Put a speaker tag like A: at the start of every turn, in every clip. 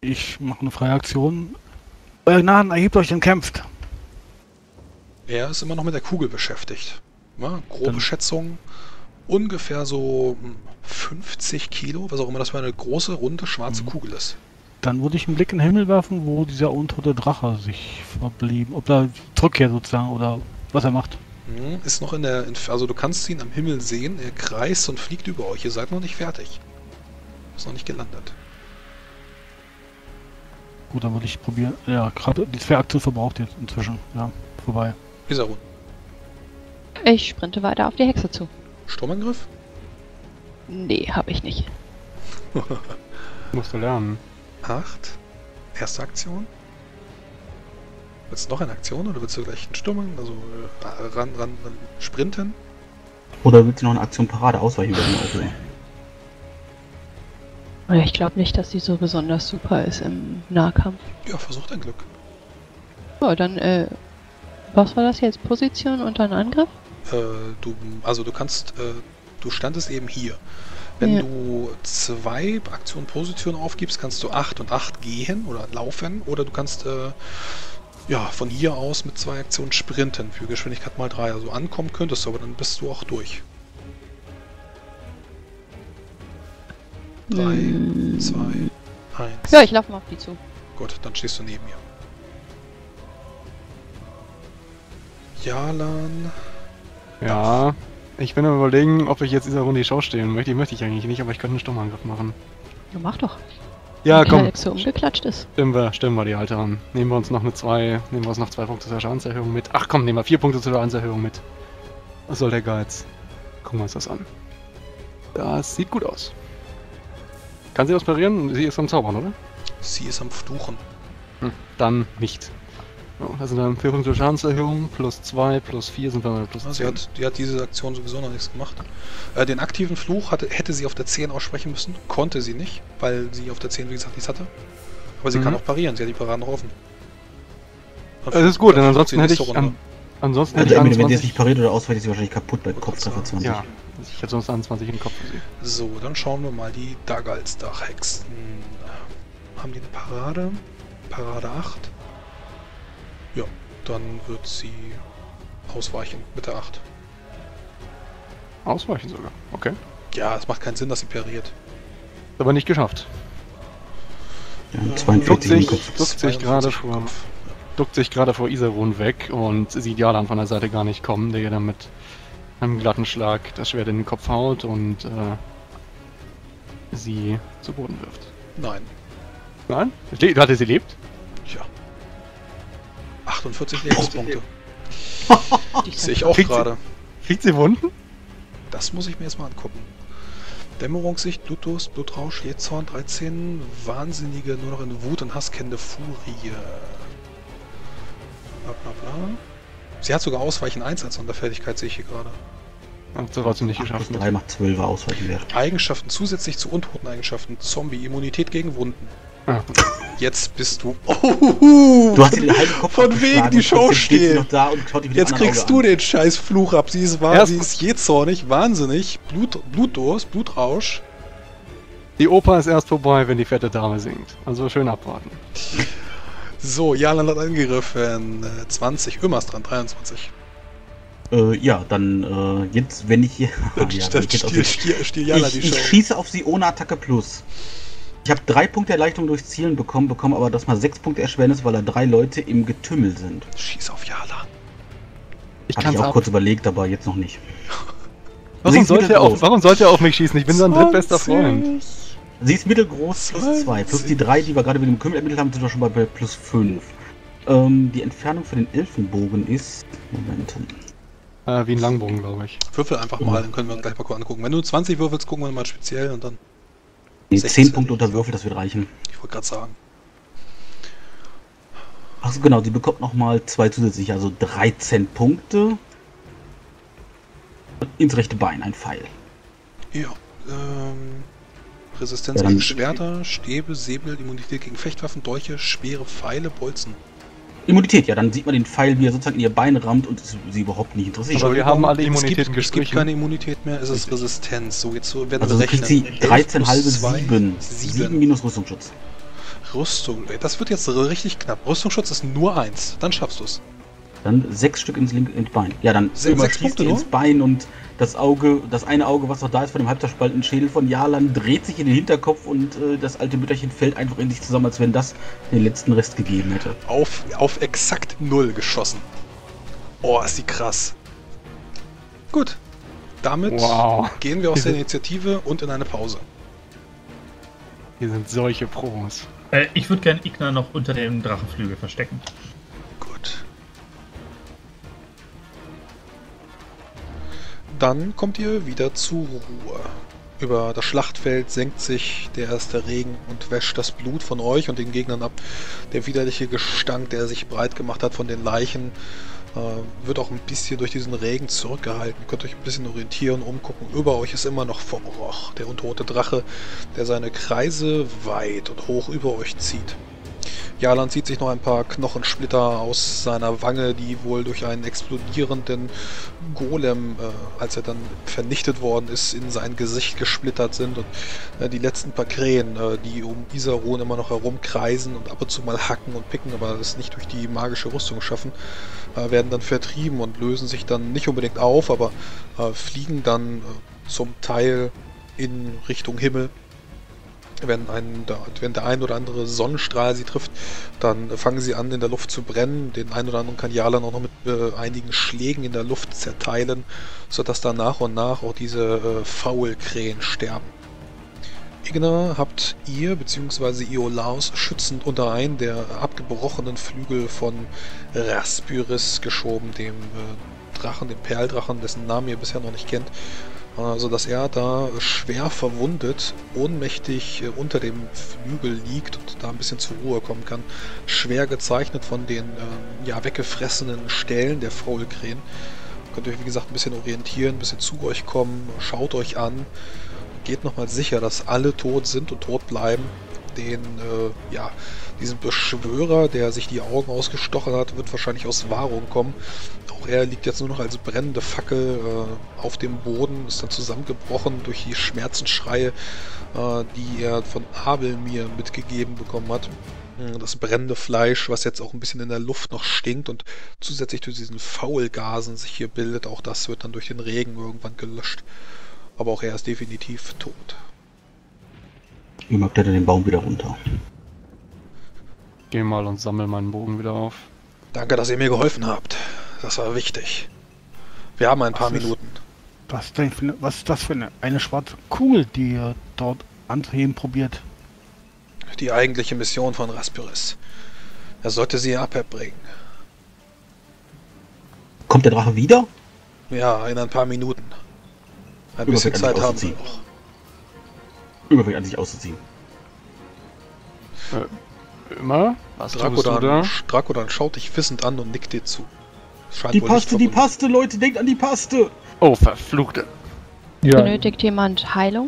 A: Ich mache eine freie Aktion. Euer Gnaden, erhebt euch und kämpft.
B: Er ist immer noch mit der Kugel beschäftigt. Ja, grobe
A: Dann-
B: Schätzung, ungefähr so 50 Kilo, was auch immer das für eine große, runde, schwarze Kugel ist.
A: Dann würde ich einen Blick in den Himmel werfen, wo dieser untote Drache sich verblieben. Ob er zurückkehrt sozusagen oder was er macht.
B: Ist noch also du kannst ihn am Himmel sehen, er kreist und fliegt über euch. Ihr seid noch nicht fertig. Ist noch nicht gelandet.
A: Gut, dann würde ich probieren. Ja, gerade die 2 Aktionen verbraucht jetzt inzwischen. Ja, vorbei.
B: Isarun.
C: Ich sprinte weiter auf die Hexe zu.
B: Sturmangriff?
C: Nee, habe ich nicht.
D: Musst du lernen.
B: 8. Erste Aktion. Willst du noch eine Aktion oder willst du gleich einen Sturm, also ran, sprinten?
E: Oder willst du noch eine Aktion Parade ausweichen?
C: Ich glaube nicht, dass die so besonders super ist im Nahkampf.
B: Ja, versuch dein Glück.
C: So, dann, was war das jetzt? Position und dann Angriff?
B: Du standest eben hier. Wenn
C: Ja.
B: du 2 Aktionen Position aufgibst, kannst du 8 und 8 gehen oder laufen. Oder du kannst von hier aus mit 2 Aktionen sprinten für Geschwindigkeit mal 3. Also ankommen könntest du, aber dann bist du auch durch. 3, 2, 1.
C: Ja, ich laufe mal auf die zu.
B: Gut, dann stehst du neben mir. Jalan.
D: Ja, ich bin am Überlegen, ob ich jetzt dieser Runde die Schau stehen möchte. Die möchte ich eigentlich nicht, aber ich könnte einen Sturmangriff machen.
C: Ja, mach doch.
D: Ja,
C: Wenn die
D: komm.
C: Hexe umgeklatscht ist.
D: Stimmen wir die Alte an. Nehmen wir uns noch 2 Punkte zur Schadenserhöhung mit. Ach komm, nehmen wir 4 Punkte zur Schadenserhöhung mit. Was soll der Geiz? Gucken wir uns das an. Das sieht gut aus. Kann sie was parieren? Sie ist am Zaubern, oder?
B: Sie ist am Fluchen.
D: Dann nicht. So, das sind dann 4 Punkte Schadenserhöhung, plus 2, plus 4 sind dann plus 10.
B: Die hat diese Aktion sowieso noch nichts gemacht. Den aktiven Fluch hätte sie auf der 10 aussprechen müssen, konnte sie nicht, weil sie auf der 10 wie gesagt nichts hatte. Aber sie kann auch parieren, sie hat die Paraden noch offen.
D: Das ist gut, denn ansonsten hätte ich
B: nächste Runde.
D: ansonsten
E: Ja,
D: hätte ich
E: wenn sie
D: 21.
E: jetzt nicht pariert oder ausweicht, ist sie wahrscheinlich kaputt bei Kopftreffer 20.
D: Ja, ich hätte sonst 21 in den Kopf gesehen.
B: So, dann schauen wir mal die Dagalsdach-Hexen. Haben die eine Parade? Parade 8. Ja, dann wird sie ausweichen mit der 8.
D: Ausweichen sogar, okay.
B: Ja, es macht keinen Sinn, dass sie pariert.
D: Aber nicht geschafft.
E: Ja, 42 im Kopf.
D: Duckt sich gerade vor Isarun weg und sieht Jalan von der Seite gar nicht kommen, der ihr dann mit einem glatten Schlag das Schwert in den Kopf haut und sie zu Boden wirft.
B: Nein.
D: Nein? Hatte sie lebt?
B: Tja. 48 Lebenspunkte.
C: Die
B: Sehe ich auch
D: Kriegt sie-
B: gerade.
D: Kriegt sie Wunden?
B: Das muss ich mir jetzt mal angucken. Dämmerungssicht, Blutdurst, Blutrausch, Jähzorn, 13, Wahnsinnige, nur noch in Wut und Hass kennende Furie. Bla bla bla. Sie hat sogar Ausweichen 1 als Sonderfertigkeit, sehe ich hier gerade.
D: Hat sie trotzdem nicht
E: 8
D: geschafft.
E: plus 3 macht 12 Ausweichenwert.
B: Eigenschaften zusätzlich zu untoten Eigenschaften. Zombie, Immunität gegen Wunden.
D: Ah,
B: Jetzt bist du... Oh,
E: Du hast dir den halben Kopf
B: Von wegen die Show
E: steht sie
B: stehen.
E: noch da und schaut dich mit dem
B: Jetzt
E: anderen
B: kriegst
E: Auge
B: du
E: an.
B: den scheiß Fluch ab. Sie ist
D: Erst-
B: sie ist jähzornig, wahnsinnig, Blutdurst, Blutrausch.
D: die Oper ist erst vorbei, wenn die fette Dame singt. Also schön abwarten.
B: So, Jalan hat angegriffen. 20, Ömers dran, 23.
E: Ja, dann jetzt, wenn ich hier...
B: Dann
E: ja, wenn ich jetzt auf
B: stier Jalan die
E: ich
B: Show.
E: schieße auf sie ohne Attacke plus. Ich habe 3 Punkte Erleichterung durch Zielen bekommen aber das mal 6 Punkte Erschwernis, weil da 3 Leute im Getümmel sind.
B: Schieß auf Jalan.
D: Ich
E: Hatte
D: kann's
E: ich auch
D: ab.
E: kurz überlegt, aber jetzt noch nicht.
D: Warum
E: Sie ist
D: sollte,
E: mittelgroß.
D: warum sollte er auf mich schießen? Ich bin sein drittbester Freund.
E: Sie ist mittelgroß, plus 2. Plus die 3, die wir gerade mit dem Kümmel ermittelt haben, sind wir schon bei plus 5. Die Entfernung für den Elfenbogen ist... Moment.
D: Wie ein Langbogen, glaube ich.
B: Würfel einfach mal, dann können wir uns gleich mal kurz angucken. Wenn du 20 würfelst, gucken wir mal speziell und dann...
E: Nee,
B: 16.
E: 10 Punkte unter Würfel, das wird reichen.
B: Ich wollte gerade sagen.
E: Achso, genau, sie bekommt nochmal 2 zusätzlich, also 13 Punkte. Ins rechte Bein, ein Pfeil.
B: Ja, Resistenz
E: Ja, dann-
B: gegen Schwerter, Stäbe, Säbel, Immunität gegen Fechtwaffen, Dolche, schwere Pfeile, Bolzen.
E: Immunität, ja, dann sieht man den Pfeil, wie er sozusagen in ihr Bein rammt und ist sie überhaupt nicht interessiert.
D: Aber wir haben alle
B: Es
D: Immunitäten
B: gibt
D: gestrichen.
B: keine Immunität mehr, es ist Resistenz. So, jetzt so werden
E: Also
B: wir
E: so kriegt
B: rechnen.
E: sie
B: 11
E: 13
B: plus
E: halbe
B: 2,
E: 7. 7 minus Rüstungsschutz.
B: Rüstung. Das wird jetzt richtig knapp. Rüstungsschutz ist nur 1. Dann schaffst du es.
E: Dann 6 Stück ins Bein. Ja, dann
B: Sechs
E: überschießt
B: Punkte
E: die ins
B: nur?
E: Bein und das eine Auge, was noch da ist von dem halbzerspalteten Schädel von Jarlan, dreht sich in den Hinterkopf und das alte Mütterchen fällt einfach in sich zusammen, als wenn das den letzten Rest gegeben hätte.
B: Auf exakt 0 geschossen. Oh, ist die krass. Gut. Damit gehen wir aus der Initiative und in eine Pause.
D: Hier sind solche Pros.
F: Ich würde gern Igna noch unter dem Drachenflügel verstecken.
B: Gut. Dann kommt ihr wieder zur Ruhe. Über das Schlachtfeld senkt sich der erste Regen und wäscht das Blut von euch und den Gegnern ab. Der widerliche Gestank, der sich breit gemacht hat von den Leichen, wird auch ein bisschen durch diesen Regen zurückgehalten. Ihr könnt euch ein bisschen orientieren, umgucken. Über euch ist immer noch Fomoroch, der untote Drache, der seine Kreise weit und hoch über euch zieht. Jarlan zieht sich noch ein paar Knochensplitter aus seiner Wange, die wohl durch einen explodierenden Golem, als er dann vernichtet worden ist, in sein Gesicht gesplittert sind. Und die letzten paar Krähen, die um Isarun immer noch herumkreisen und ab und zu mal hacken und picken, aber es nicht durch die magische Rüstung schaffen, werden dann vertrieben und lösen sich dann nicht unbedingt auf, aber fliegen dann zum Teil in Richtung Himmel. Wenn der ein oder andere Sonnenstrahl sie trifft, dann fangen sie an, in der Luft zu brennen. Den ein oder anderen kann Jarlan auch noch mit einigen Schlägen in der Luft zerteilen, sodass dann nach und nach auch diese Faulkrähen sterben. Igna habt ihr bzw. Iolaus schützend unter einen der abgebrochenen Flügel von Raspyris geschoben, dem Drachen, dem Perldrachen, dessen Namen ihr bisher noch nicht kennt. Sodass er da schwer verwundet, ohnmächtig unter dem Flügel liegt und da ein bisschen zur Ruhe kommen kann. Schwer gezeichnet von den weggefressenen Stellen der Faulkrähen. Könnt ihr euch wie gesagt ein bisschen orientieren, ein bisschen zu euch kommen, schaut euch an, geht nochmal sicher, dass alle tot sind und tot bleiben. Diesen Beschwörer, der sich die Augen ausgestochen hat, wird wahrscheinlich aus Wahrung kommen. Auch er liegt jetzt nur noch als brennende Fackel auf dem Boden, ist dann zusammengebrochen durch die Schmerzensschreie, die er von Abelmir mitgegeben bekommen hat. Das brennende Fleisch, was jetzt auch ein bisschen in der Luft noch stinkt und zusätzlich durch diesen Faulgasen sich hier bildet, auch das wird dann durch den Regen irgendwann gelöscht. Aber auch er ist definitiv tot.
E: Ich mag den Baum wieder runter.
D: Geh mal und sammel meinen Bogen wieder auf.
B: Danke, dass ihr mir geholfen habt. Das war wichtig. Wir haben ein paar Minuten.
A: Was ist das für eine schwarze Kugel, die ihr dort anzuheben probiert?
B: Die eigentliche Mission von Raspyris. Er sollte sie abbringen.
E: Kommt der Drache wieder?
B: Ja, in ein paar Minuten. Ein bisschen Zeit haben wir noch.
E: Überfällig an sich auszuziehen.
D: Immer? Was tust du da?
B: Dracodan schaut dich wissend an und nickt dir zu.
E: Die Paste, Leute, denkt an die Paste!
D: Oh, verfluchte.
F: Ja.
C: Benötigt jemand Heilung?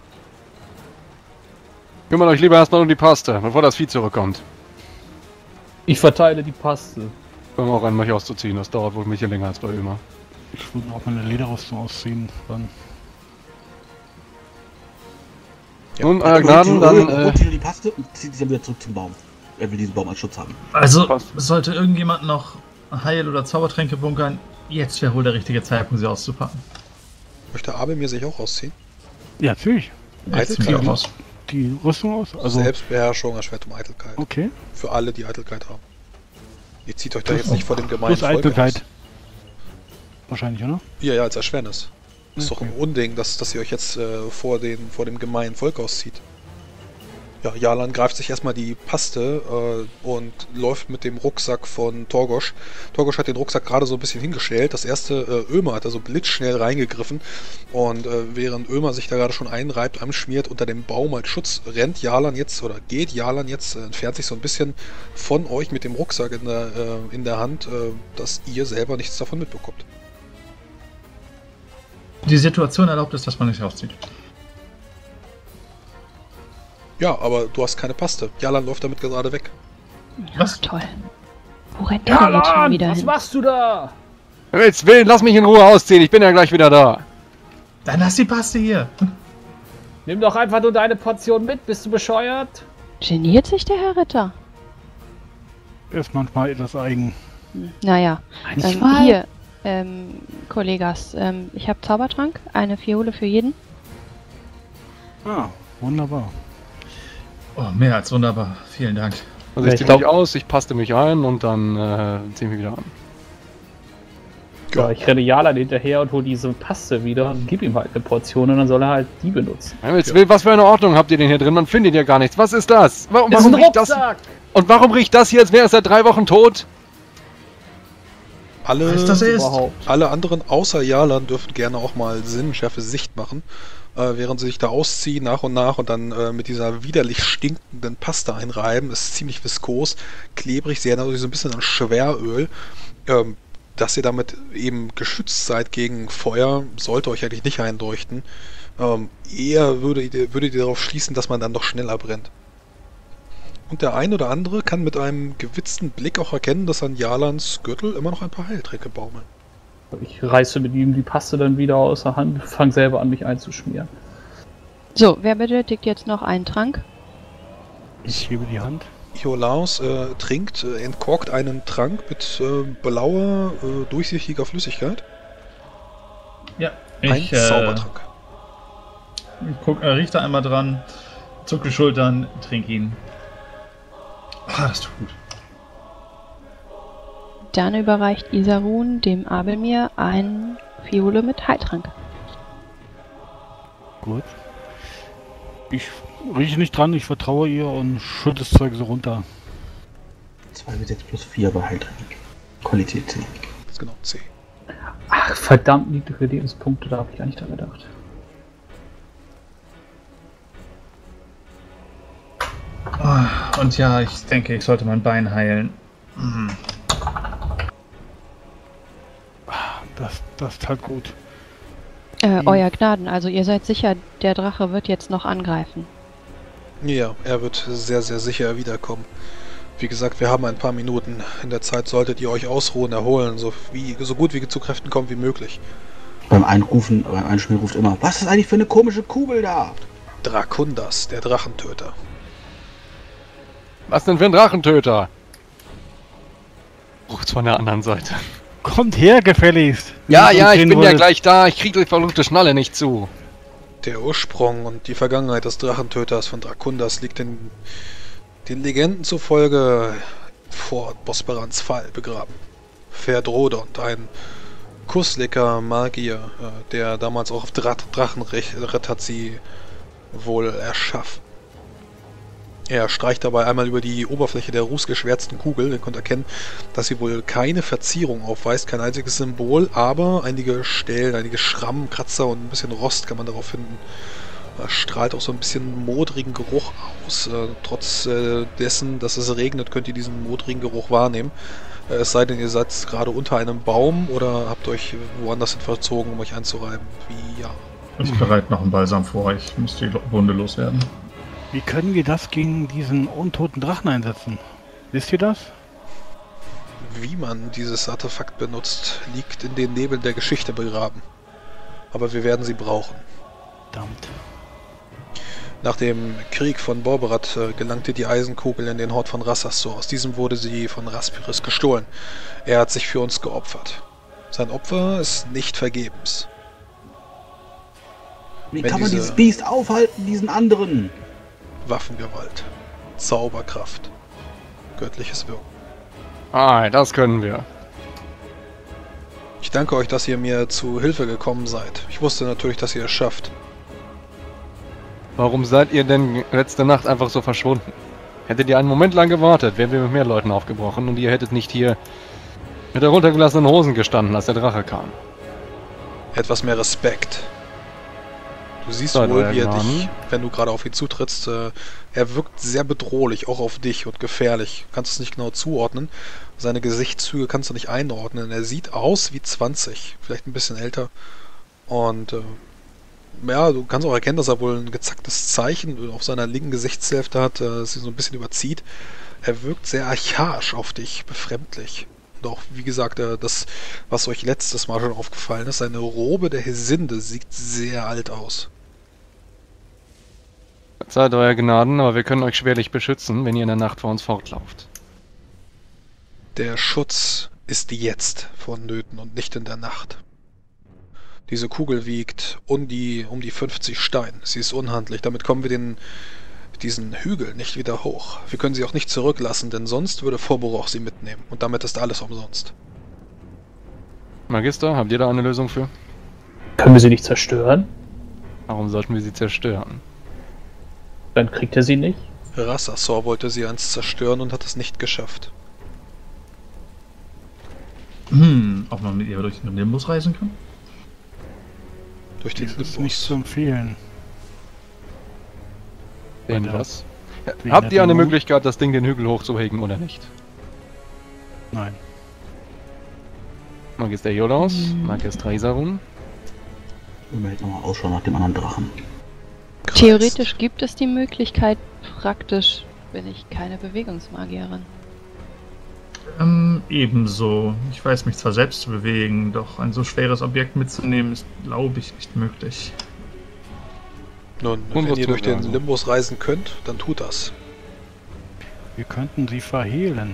D: Kümmert euch lieber erstmal um die Paste, bevor das Vieh zurückkommt.
G: Ich verteile die Paste.
D: Können wir auch an, mich auszuziehen, das dauert wohl ein bisschen länger als bei Ömer.
A: Ich würde auch meine Lederrüstung ausziehen. Dann.
B: Ja.
D: Nun, euer Gnaden, dann...
E: holt die Paste und zieht sich dann wieder zurück zum Baum. Er will diesen Baum als Schutz haben.
F: Also,
D: Was?
F: sollte irgendjemand noch Heil- oder Zaubertränke bunkern, jetzt wäre wohl der richtige Zeitpunkt, sie auszupacken.
B: Möchte Abelmir sich auch ausziehen?
A: Ja, natürlich.
B: Eitelkeit
F: Zieh
B: aus.
A: Die Rüstung aus? Also,
B: Selbstbeherrschung, Erschwertung, Eitelkeit.
A: okay.
B: Für alle, die Eitelkeit haben. Ihr zieht euch da jetzt nicht vor dem gemeinen
A: Plus
B: Volk
A: Eitelkeit.
B: aus.
A: Wahrscheinlich, oder?
B: Ja, als Erschwernis. Ist doch
A: Okay.
B: ein Unding, dass ihr euch jetzt vor dem gemeinen Volk auszieht. Ja, Jarlan greift sich erstmal die Paste und läuft mit dem Rucksack von Torgosch. Torgosch hat den Rucksack gerade so ein bisschen hingestellt. Das erste Ömer hat also blitzschnell reingegriffen. Und während Ömer sich da gerade schon einreibt, anschmiert, unter dem Baum als Schutz, geht Jarlan jetzt, entfernt sich so ein bisschen von euch mit dem Rucksack in der Hand, dass ihr selber nichts davon mitbekommt.
F: Die Situation erlaubt es, dass man nicht rauszieht.
B: Ja, aber du hast keine Paste. Jarlan läuft damit gerade weg.
F: Was?
C: Toll. Wo rennt der denn jetzt schon wieder
G: Was
C: hin?
G: machst du da?
D: Jetzt Willen, lass mich in Ruhe ausziehen, ich bin ja gleich wieder da.
F: Dann lass die Paste hier.
G: Nimm doch einfach nur deine Portion mit, bist du bescheuert?
C: Geniert sich der Herr Ritter?
A: Er ist manchmal etwas eigen.
C: Naja.
G: Manchmal.
C: Hier, Kollegas, ich habe Zaubertrank, eine Fiole für jeden.
A: Ah, wunderbar.
F: Oh, mehr als wunderbar. Vielen Dank.
D: Also
G: Ja,
D: ich
G: ich
D: ziehe mich aus, ich passte mich ein und dann ziehe ich mich wieder an.
G: Ja, ich renne Jalan hinterher und hole diese Paste wieder und gib ihm halt eine Portion und dann soll er halt die benutzen.
D: Was für eine Ordnung habt ihr denn hier drin? Man findet ja gar nichts. Was ist das? Warum
G: Ist ein
D: riecht das?
G: Rucksack!
D: Und warum riecht das hier, als wäre es seit 3 Wochen tot?
F: Was das ist?
B: Alle anderen außer Jalan dürfen gerne auch mal sinnschärfe Sicht machen, während sie sich da ausziehen nach und dann mit dieser widerlich stinkenden Paste einreiben. Ist ziemlich viskos, klebrig, sehr erinnert sich so ein bisschen an Schweröl. Dass ihr damit eben geschützt seid gegen Feuer, sollte euch eigentlich nicht einleuchten. Eher würdet ihr darauf schließen, dass man dann doch schneller brennt. Und der ein oder andere kann mit einem gewitzten Blick auch erkennen, dass an Jalans Gürtel immer noch ein paar Heiltränke baumeln.
G: Ich reiße mit ihm die Paste dann wieder aus der Hand und fange selber an, mich einzuschmieren.
C: So, wer benötigt jetzt noch einen Trank?
A: Ich gebe die Hand.
B: Iolaus trinkt, entkorkt einen Trank mit blauer, durchsichtiger Flüssigkeit.
F: Ja,
B: Ein
F: ich
B: Zaubertrank.
F: riech da einmal dran, zuck die Schultern, trink ihn. Ah, das tut gut.
C: Dann überreicht Isarun dem Abelmir ein Fiole mit Heiltrank.
A: Gut. Ich rieche nicht dran, ich vertraue ihr und schütte das Zeug so runter.
E: 2W6 plus 4 bei Heiltrank. Qualität 10.
B: Das ist genau C.
G: Ach, verdammt niedrige Lebenspunkte, da habe ich gar nicht dran gedacht.
F: Und ja, ich denke, ich sollte mein Bein heilen.
A: Das tat gut.
C: Euer Gnaden, also ihr seid sicher, der Drache wird jetzt noch angreifen.
B: Ja, er wird sehr, sehr sicher wiederkommen. Wie gesagt, wir haben ein paar Minuten. In der Zeit solltet ihr euch ausruhen, erholen, so gut wie zu Kräften kommen wie möglich.
E: Beim Einschmieren ruft immer, was ist eigentlich für eine komische Kugel da?
B: Drakundas, der Drachentöter.
D: Was denn für ein Drachentöter? Ruft's von der anderen Seite.
A: Kommt her, gefälligst!
D: Ja,
A: Wenn ihr
D: ja,
A: uns
D: ich
A: sehen
D: bin ja
A: wollt.
D: gleich da. Ich kriege die verrückte Schnalle nicht zu.
B: Der Ursprung und die Vergangenheit des Drachentöters von Drakundas liegt in den Legenden zufolge vor Bosporans Fall begraben. Verdrodont, ein Kusliker Magier, der damals auch auf Drachenritt hat sie wohl erschaffen. Er streicht dabei einmal über die Oberfläche der rußgeschwärzten Kugel. Ihr könnt erkennen, dass sie wohl keine Verzierung aufweist, kein einziges Symbol, aber einige Stellen, einige Schrammen, Kratzer und ein bisschen Rost kann man darauf finden. Er strahlt auch so ein bisschen modrigen Geruch aus. Trotz dessen, dass es regnet, könnt ihr diesen modrigen Geruch wahrnehmen. Es sei denn, ihr seid gerade unter einem Baum oder habt euch woanders hin verzogen, um euch einzureiben. Wie ja.
F: Ich bereite noch einen Balsam vor, ich muss die Wunde loswerden.
A: Wie können wir das gegen diesen untoten Drachen einsetzen? Wisst ihr das?
B: Wie man dieses Artefakt benutzt, liegt in den Nebeln der Geschichte begraben. Aber wir werden sie brauchen.
A: Verdammt.
B: Nach dem Krieg von Borberat gelangte die Eisenkugel in den Hort von Rassasor. Aus diesem wurde sie von Raspiris gestohlen. Er hat sich für uns geopfert. Sein Opfer ist nicht vergebens.
E: Wie
B: Wenn
E: kann man
B: diese-
E: dieses Biest aufhalten, diesen anderen?
B: Waffengewalt, Zauberkraft, göttliches Wirken.
D: Ah, das können wir.
B: Ich danke euch, dass ihr mir zu Hilfe gekommen seid. Ich wusste natürlich, dass ihr es schafft.
D: Warum seid ihr denn letzte Nacht einfach so verschwunden? Hättet ihr einen Moment lang gewartet, wären wir mit mehr Leuten aufgebrochen und ihr hättet nicht hier mit heruntergelassenen Hosen gestanden, als der Drache kam.
B: Etwas mehr Respekt. Du siehst
D: Seid
B: wohl,
D: euer
B: wie er
D: Gnaden.
B: dich, wenn du gerade auf ihn zutrittst, er wirkt sehr bedrohlich, auch auf dich und gefährlich. Du kannst es nicht genau zuordnen. Seine Gesichtszüge kannst du nicht einordnen. Er sieht aus wie 20, vielleicht ein bisschen älter. Und ja, du kannst auch erkennen, dass er wohl ein gezacktes Zeichen auf seiner linken Gesichtshälfte hat, das ihn so ein bisschen überzieht. Er wirkt sehr archaisch auf dich, befremdlich. Und auch, wie gesagt, das, was euch letztes Mal schon aufgefallen ist, seine Robe der Hesinde sieht sehr alt aus.
D: Seid euer Gnaden, aber wir können euch schwerlich beschützen, wenn ihr in der Nacht vor uns fortlauft.
B: Der Schutz ist jetzt vonnöten und nicht in der Nacht. Diese Kugel wiegt um die 50 Stein. Sie ist unhandlich. Damit kommen wir diesen Hügel nicht wieder hoch. Wir können sie auch nicht zurücklassen, denn sonst würde Vorboroch sie mitnehmen. Und damit ist alles umsonst.
D: Magister, habt ihr da eine Lösung für?
G: Können wir sie nicht zerstören?
D: Warum sollten wir sie zerstören?
G: Dann kriegt er sie nicht.
B: Rassassor wollte sie einst zerstören und hat es nicht geschafft.
F: Ob man mit ihr durch den Nimbus reisen kann?
B: Durch den
A: Das ist
B: Nimbus.
A: nicht zu empfehlen.
D: Denn
A: Weiter.
D: was?
A: Wegen
D: Habt
A: der
D: ihr eine
A: Dämonen?
D: Möglichkeit, das Ding den Hügel hochzuhegen oder nicht?
A: Nein.
D: Magister Jolaus, Magister Isarun.
E: Wir hätten nochmal Ausschau nach dem anderen Drachen.
B: Kreist.
C: Theoretisch gibt es die Möglichkeit, praktisch bin ich keine Bewegungsmagierin.
F: Ebenso. Ich weiß mich zwar selbst zu bewegen, doch ein so schweres Objekt mitzunehmen ist, glaube ich, nicht möglich.
B: Nun,
D: Und
B: wenn
D: was
B: ihr
D: tun
B: durch
D: wir
B: den
D: also?
B: Limbus reisen könnt, dann tut das.
A: Wir könnten sie verhehlen.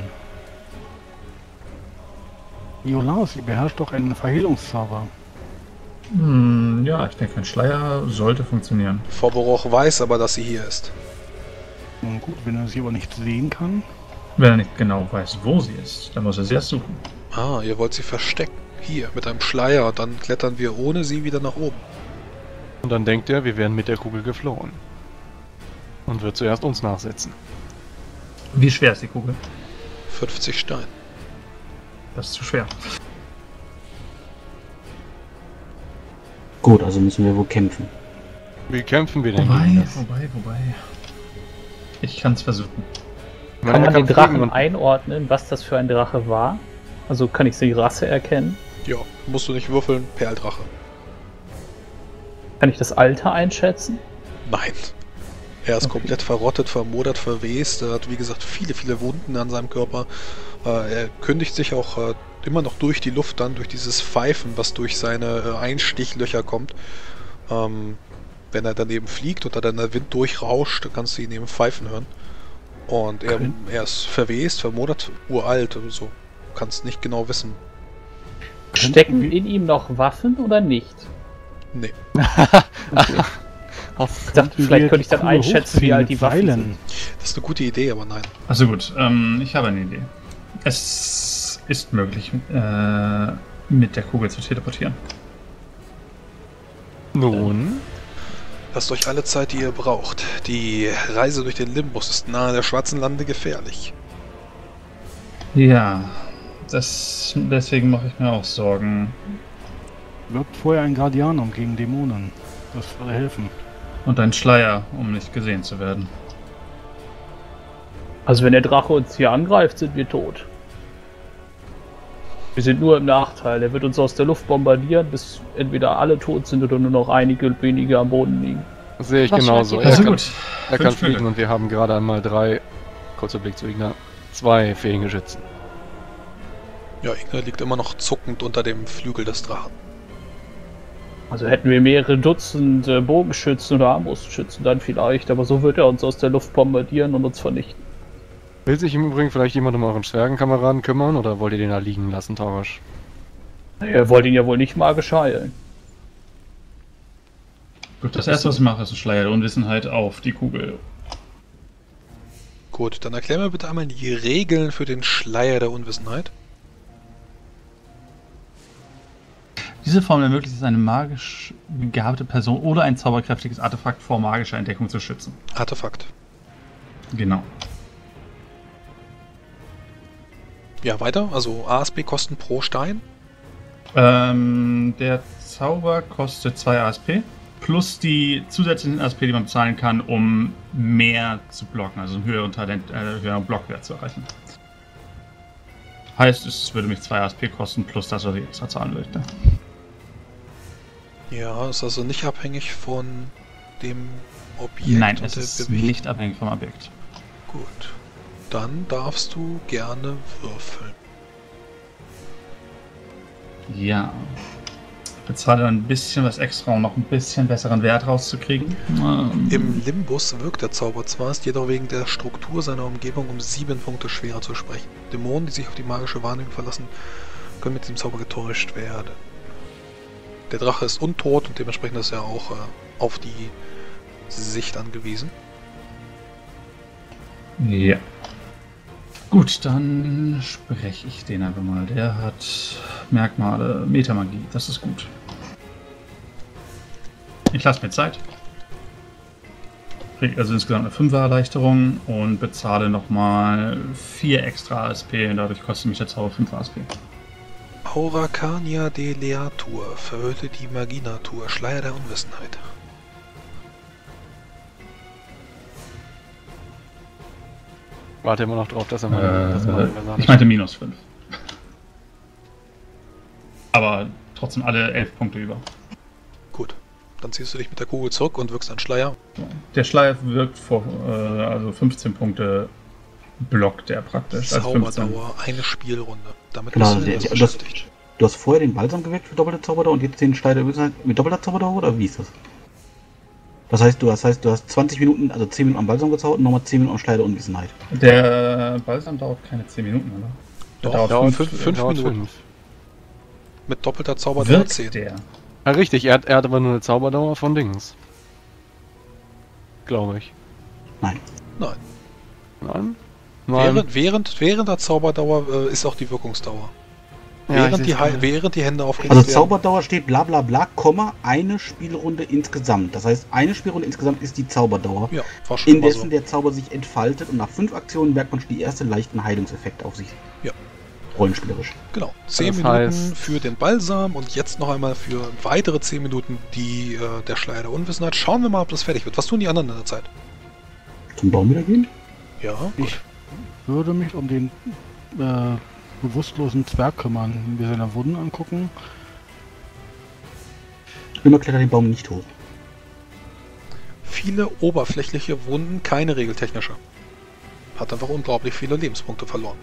A: Iolaus, sie beherrscht doch einen Verhehlungszauber.
F: Ja, ich denke, ein Schleier sollte funktionieren.
B: Vorboroch weiß aber, dass sie hier ist.
A: Nun gut, wenn er sie aber nicht sehen kann.
F: Wenn er nicht genau weiß, wo sie ist, dann muss er sie erst suchen.
B: Ah, ihr wollt sie verstecken. Hier, mit einem Schleier. Dann klettern wir ohne sie wieder nach oben.
D: Und dann denkt er, wir wären mit der Kugel geflohen. Und wird zuerst uns nachsetzen.
F: Wie schwer ist die Kugel?
B: 50 Stein.
F: Das ist zu schwer.
E: Gut, also müssen wir wohl kämpfen.
D: Wie kämpfen wir denn gegen das?
F: Wobei. Ich kann es versuchen.
D: Ich meine,
G: Kann
D: er
G: man den
D: fliegen
G: Drachen
D: und-
G: einordnen, was das für ein Drache war? Also kann ich die Rasse erkennen?
B: Ja, musst du nicht würfeln. Perldrache.
G: Kann ich das Alter einschätzen?
B: Nein. Er ist
G: Okay.
B: komplett verrottet, vermodert, verwest. Er hat, wie gesagt, viele Wunden an seinem Körper. Er kündigt sich auch immer noch durch die Luft dann, durch dieses Pfeifen, was durch seine Einstichlöcher kommt. Wenn er daneben fliegt und da dann der Wind durchrauscht, kannst du ihn eben pfeifen hören. Und er ist verwest, vermodert, uralt und so. Kannst nicht genau wissen.
G: Stecken in ihm noch Waffen oder nicht?
B: Nee.
G: Ich dachte, vielleicht könnte ich dann einschätzen, wie alt die Waffen sind.
B: Das ist eine gute Idee, aber nein.
F: Also gut, ich habe eine Idee. Es ist möglich, mit der Kugel zu teleportieren.
D: Nun,
B: Lasst euch alle Zeit, die ihr braucht. Die Reise durch den Limbus ist nahe der Schwarzen Lande gefährlich.
F: Ja, deswegen mache ich mir auch Sorgen.
A: Wirkt vorher ein Guardianum gegen Dämonen. Das würde helfen.
F: Und ein Schleier, um nicht gesehen zu werden.
G: Also wenn der Drache uns hier angreift, sind wir tot. Wir sind nur im Nachteil. Er wird uns aus der Luft bombardieren, bis entweder alle tot sind oder nur noch einige wenige am Boden liegen.
D: das sehe ich
C: Was
D: genauso.
C: schreibt
D: Er
C: ihr?
F: Also
D: kann,
F: gut.
D: er kann
F: 5 Stücke.
D: fliegen und wir haben gerade einmal 3, kurzer Blick zu Igna, 2 fähige Schützen.
B: Ja, Ingrid liegt immer noch zuckend unter dem Flügel des Drachen.
G: Also hätten wir mehrere Dutzend Bogenschützen oder Armbrustschützen dann vielleicht, aber so wird er uns aus der Luft bombardieren und uns vernichten.
D: Will sich im Übrigen vielleicht jemand um euren Zwergenkameraden kümmern oder wollt ihr den da liegen lassen, Tausch?
G: Er wollte ihn ja wohl nicht magisch heilen.
F: Gut, das erste, was ich mache, ist ein Schleier der Unwissenheit auf die Kugel.
B: Gut, dann erklär mir bitte einmal die Regeln für den Schleier der Unwissenheit.
F: Diese Formel ermöglicht es, eine magisch begabte Person oder ein zauberkräftiges Artefakt vor magischer Entdeckung zu schützen.
B: Artefakt.
F: Genau.
B: Ja, weiter. Also ASP-Kosten pro Stein.
F: Der Zauber kostet 2 ASP. Plus die zusätzlichen ASP, die man bezahlen kann, um mehr zu blocken, also einen höheren Blockwert zu erreichen. Heißt, es würde mich 2 ASP kosten, plus das, was ich extra zahlen möchte.
B: Ja, ist also nicht abhängig von dem Objekt.
F: Nein,
B: und
F: es
B: der
F: ist
B: Bewegung.
F: nicht abhängig vom Objekt.
B: Gut. Dann darfst du gerne würfeln.
F: Ja. Bezahle dann ein bisschen was extra, um noch ein bisschen besseren Wert rauszukriegen.
B: Im Limbus wirkt der Zauber zwar, ist jedoch wegen der Struktur seiner Umgebung um 7 Punkte schwerer zu sprechen. Dämonen, die sich auf die magische Wahrnehmung verlassen, können mit diesem Zauber getäuscht werden. Der Drache ist untot und dementsprechend ist er auch auf die Sicht angewiesen.
F: Ja. Gut, dann spreche ich den einfach mal. Der hat Merkmale Metamagie. Das ist gut. Ich lasse mir Zeit. Kriege also insgesamt eine 5er Erleichterung und bezahle nochmal 4 extra ASP. Und dadurch kostet mich der Zauber 5 ASP.
B: Auracania de Leatur, verhüllte die Magianatur, Schleier der Unwissenheit.
D: Warte immer noch drauf, dass er mal
F: ich meinte minus 5. Aber trotzdem alle 11 Punkte über.
B: Gut, dann ziehst du dich mit der Kugel zurück und wirkst einen Schleier.
F: Der Schleier wirkt vor, also 15 Punkte blockt der praktisch. Also
B: Zauberdauer, eine Spielrunde. Damit
E: Genau,
B: bist du etwas beschäftigt.
E: Du hast vorher den Balsam geweckt für doppelte Zauberdauer und jetzt den Schleier mit doppelter Zauberdauer, oder wie ist das? Das heißt, du hast 20 Minuten, also 10 Minuten am Balsam gezaubert und nochmal 10 Minuten am Schleier der Unwissenheit.
F: Der Balsam dauert keine 10 Minuten, oder?
B: Doch,
F: dauert
B: 5
D: dauert
B: Minuten.
D: 5.
B: Mit doppelter Zauberdauer 10.
F: Wirkt der?
D: Ja, richtig, er hat aber nur eine Zauberdauer von Dings. Glaube ich.
E: Nein.
B: Nein.
D: Nein? Nein.
B: Während der Zauberdauer ist auch die Wirkungsdauer.
D: Ja,
B: Während die Hände aufgelegt
E: Also
B: werden.
E: Zauberdauer steht bla bla bla, Komma, eine Spielrunde insgesamt. Das heißt, eine Spielrunde insgesamt ist die Zauberdauer.
B: Ja, war schon immer
E: Indessen
B: so.
E: der Zauber sich entfaltet und nach 5 Aktionen merkt man schon die ersten leichten Heilungseffekte auf sich.
B: Ja.
E: Rollenspielerisch.
B: Genau. 10
D: Das
B: Minuten
D: heißt-
B: für den Balsam und jetzt noch einmal für weitere 10 Minuten der Schleier der Unwissenheit. Schauen wir mal, ob das fertig wird. Was tun die anderen in der Zeit?
E: Zum Baum wieder gehen?
B: Ja,
A: Ich würde mich um den bewusstlosen Zwerg kümmern, mir seine Wunden angucken.
E: Immer klettert den Baum nicht hoch.
B: viele oberflächliche Wunden, keine regeltechnische. Hat einfach unglaublich viele Lebenspunkte verloren.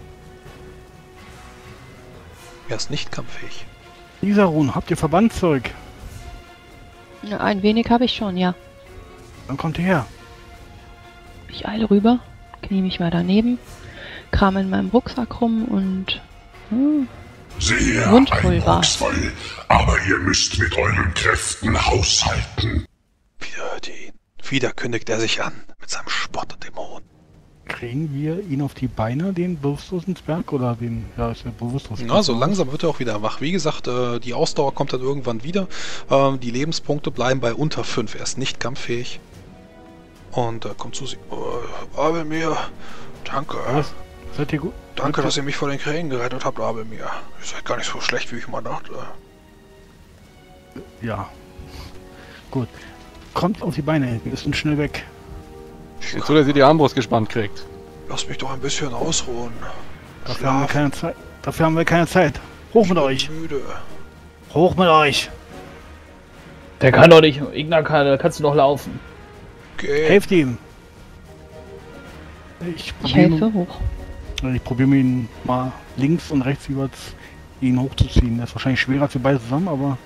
B: Er ist nicht kampffähig.
A: Isarun, habt ihr Verbandzeug?
C: Ja, ein wenig habe ich schon, ja.
A: Dann kommt ihr her.
C: Ich eile rüber, knie mich mal daneben, kram in meinem Rucksack rum und...
H: Sehr
C: Wundpulver.
H: eindrucksvoll, aber ihr müsst mit euren Kräften haushalten.
B: Wieder hört ihr ihn. Wieder kündigt er sich an mit seinem Spott und Dämon.
A: Kriegen wir ihn auf die Beine, den bewusstlosen Zwerg, oder den, ja, ist ja bewusstlos.
B: Na, so langsam wird er auch wieder wach. Wie gesagt, die Ausdauer kommt dann irgendwann wieder. Die Lebenspunkte bleiben bei unter 5. Er ist nicht kampffähig. Und kommt zu sich. Abelmir, danke.
A: Was? Seid ihr gut?
B: Danke, dass ihr mich vor den Krähen gerettet habt, Abelmir. Ihr seid gar nicht so schlecht, wie ich mal dachte.
A: Ja. Gut. Kommt auf die Beine, wir müssen schnell weg.
D: Jetzt, dass ihr die Armbrust gespannt kriegt.
B: Lass mich doch ein bisschen ausruhen.
A: Dafür haben wir keine Zeit. Dafür haben wir keine Zeit. Hoch mit euch!
B: Müde.
A: Hoch mit euch!
G: Der kann doch nicht. Ignar kann, da kannst du noch laufen.
B: Geh.
A: Helft ihm! Ich
C: Ich helfe hoch.
A: probiere mir ihn mal links und rechts über ihn hochzuziehen. Das ist wahrscheinlich schwerer als wir beide zusammen, aber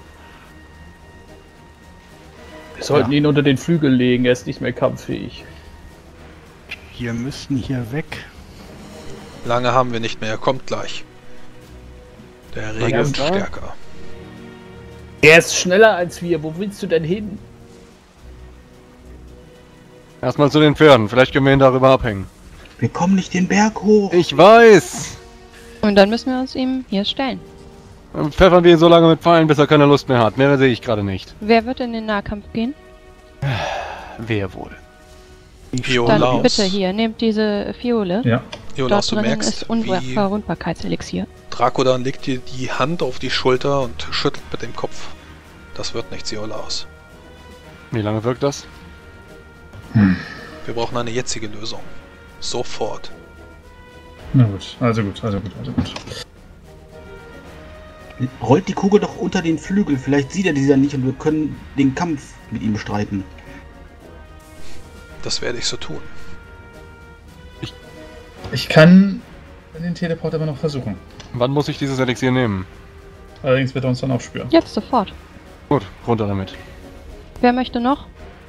G: Wir sollten ihn unter den Flügel legen, er ist nicht mehr kampffähig.
A: wir müssten hier weg.
B: Lange haben wir nicht mehr, er kommt gleich. Der Regen
D: er
B: ist
D: ist da?
B: stärker.
G: Er ist schneller als wir, wo willst du denn hin?
D: Erstmal zu den Pferden, vielleicht können wir ihn darüber abhängen.
E: Wir kommen nicht den Berg hoch.
D: Ich weiß!
C: Und dann müssen wir uns ihm hier stellen.
D: Dann pfeffern wir ihn so lange mit Pfeilen, bis er keine Lust mehr hat. Mehr sehe ich gerade nicht.
C: Wer wird in den Nahkampf gehen?
D: Wer wohl?
C: Dann
B: Iolaus.
C: bitte hier, nehmt diese Fiole.
F: Ja.
B: Iolaus,
C: Dort
B: du
C: drinnen
B: merkst,
C: ist
B: wie
C: Unverwundbarkeitselixier.
B: Dracodan legt dir die Hand auf die Schulter und schüttelt mit dem Kopf. Das wird nichts, Iolaus.
D: Wie lange wirkt das?
B: Wir brauchen eine jetzige Lösung. Sofort.
F: Na gut, also gut.
E: Rollt die Kugel doch unter den Flügel, vielleicht sieht er dieser nicht und wir können den Kampf mit ihm bestreiten.
B: Das werde ich so tun.
F: Ich kann den Teleport aber noch versuchen.
D: Wann muss ich dieses Elixier nehmen?
F: Allerdings wird er uns dann aufspüren.
C: Jetzt sofort.
D: Gut, runter damit.
C: Wer möchte noch?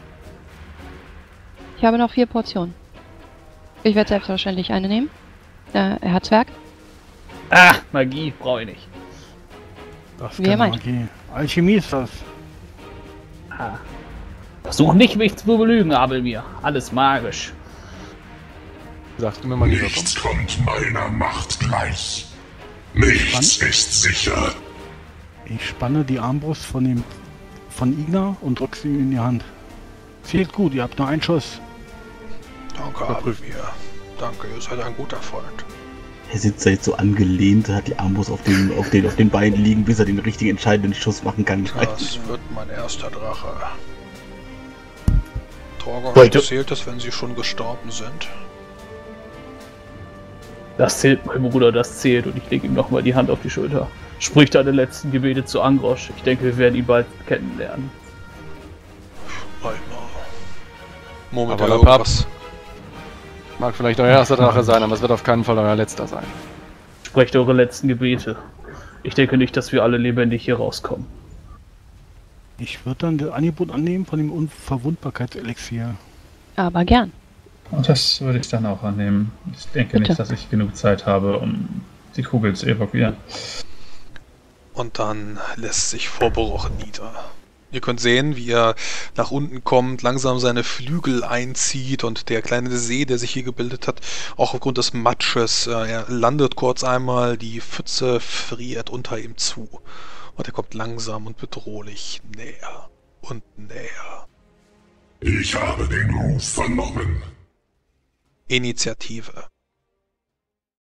C: Ich habe noch 4 Portionen. Ich werde selbstverständlich eine nehmen. Herzwerk.
G: Ah, Magie brauche ich nicht.
A: Das
C: Wie ihr meint.
A: Magie. Alchemie ist das.
G: Ah. Versuch nicht, mich zu belügen, Abelmir. Alles magisch.
D: Sagst du mir mal lieber, komm.
H: Nichts kommt meiner Macht gleich. Nichts ist sicher.
A: Ich spanne die Armbrust von Igna und drück sie ihm in die Hand. Zählt gut, ihr habt nur einen Schuss.
B: Danke, Abelmir. Danke, ihr seid ein guter Freund.
E: Er sitzt da jetzt so angelehnt, hat die Armbrust auf den Beinen liegen, bis er den richtigen entscheidenden Schuss machen kann.
B: Das wird mein erster Drache. Torgosh,
G: Heute-
B: zählt es, wenn sie schon gestorben sind?
G: Das zählt, mein Bruder, das zählt. Und ich lege ihm nochmal die Hand auf die Schulter. Sprich deine letzten Gebete zu Angrosch. Ich denke, wir werden ihn bald kennenlernen.
B: Einmal. Moment,
D: Aber
B: irgendwas.
D: Mag vielleicht euer erster Drache sein, aber es wird auf keinen Fall euer letzter sein.
G: Sprecht eure letzten Gebete. Ich denke nicht, dass wir alle lebendig hier rauskommen.
A: Ich würde dann das Angebot annehmen von dem Unverwundbarkeitselixier.
C: Aber gern.
F: Und das würde ich dann auch annehmen. Ich denke
C: Bitte.
F: nicht, dass ich genug Zeit habe, um die Kugel zu evakuieren.
B: Und dann lässt sich Vorbruch nieder. Ihr könnt sehen, wie er nach unten kommt, langsam seine Flügel einzieht und der kleine See, der sich hier gebildet hat, auch aufgrund des Matsches, er landet kurz einmal, die Pfütze friert unter ihm zu. Und er kommt langsam und bedrohlich näher und näher.
H: Ich habe den Ruf vernommen.
B: Initiative.